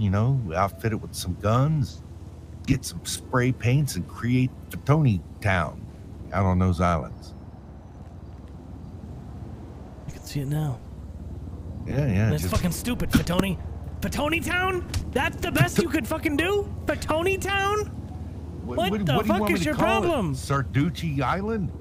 you know, outfit it with some guns, get some spray paints, and create FATONI Town out on those islands. You can see it now. Yeah. That's fucking stupid, FATONI. FATONI Town? That's the best you could fucking do? FATONI Town? What the fuck is your problem? Sarducci Island?